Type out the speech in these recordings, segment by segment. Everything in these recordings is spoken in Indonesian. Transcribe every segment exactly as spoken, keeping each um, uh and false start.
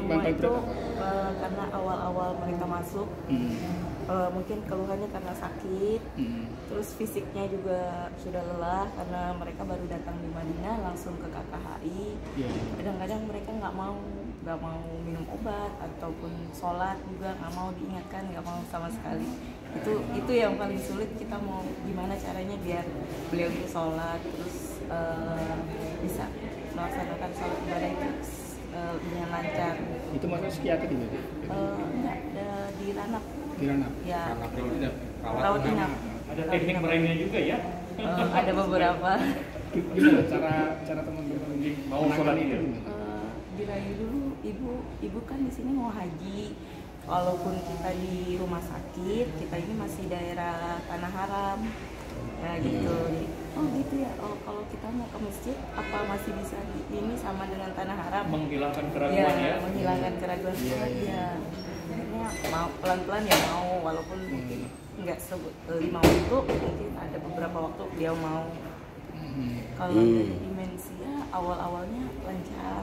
semua itu uh, karena awal-awal mereka masuk hmm. uh, mungkin keluhannya karena sakit, hmm. terus fisiknya juga sudah lelah karena mereka baru datang di Madinah langsung ke K K H I. Yeah. Kadang-kadang mereka nggak mau nggak mau minum obat ataupun sholat juga nggak mau diingatkan, nggak mau sama sekali. Itu itu yang paling sulit, kita mau gimana caranya biar beliau itu sholat terus uh, bisa melaksanakan sholat ibadah itu uh, dengan lancar. Itu masuk psikiater juga? Uh, enggak, di Ranap. Di Ranap? Ya. Ranap inap. Rawat inap. Ada teknik meremnya juga ya? Uh, ada beberapa. Gimana cara cara teman-teman mau sholat itu? Uh, dirayu dulu, ibu ibu kan di sini mau haji. Walaupun kita di rumah sakit, kita ini masih daerah Tanah Haram. Ya gitu. Jadi, oh gitu ya. Oh kalau kita mau ke masjid, apa masih bisa di, ini sama dengan Tanah Haram? Menghilangkan keraguan ya? Ya, menghilangkan keraguan. Ya, ya. Akhirnya mau pelan-pelan ya mau, walaupun mungkin nggak lima waktu, mungkin ada beberapa waktu dia mau. Kalau dari demensia awal-awalnya lancar.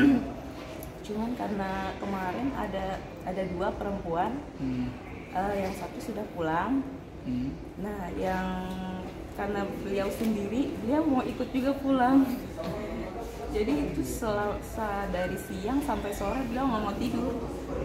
Cuman karena kemarin ada ada dua perempuan, hmm. uh, yang satu sudah pulang. Hmm. Nah, yang karena beliau sendiri, beliau mau ikut juga pulang. Jadi itu sel, dari siang sampai sore beliau nggak mau tidur,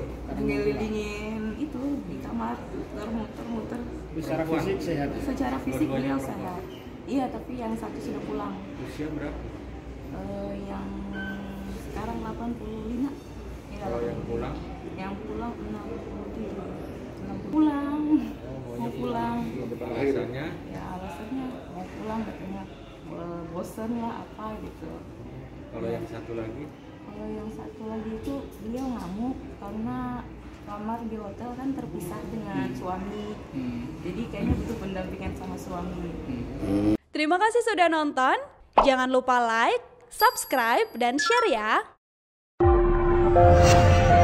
ngelilingin itu di kamar, muter-muter. Secara fisik sehat? Secara fisik beliau sehat. Iya, tapi yang satu sudah pulang. Usia berapa? Uh, yang sekarang delapan puluh lima. Ya, kalau yang pulang? Yang pulang enam puluh tujuh. Pulang. Oh, mau pulang. Alasannya? Ya alasannya mau pulang katanya bosan lah apa gitu. Kalau yang satu lagi? Kalau yang satu lagi itu beliau ngamuk karena kamar di hotel kan terpisah dengan hmm. suami. Hmm. Jadi kayaknya butuh pendampingan sama suami. Hmm. Terima kasih sudah nonton. Jangan lupa like, subscribe, dan share ya.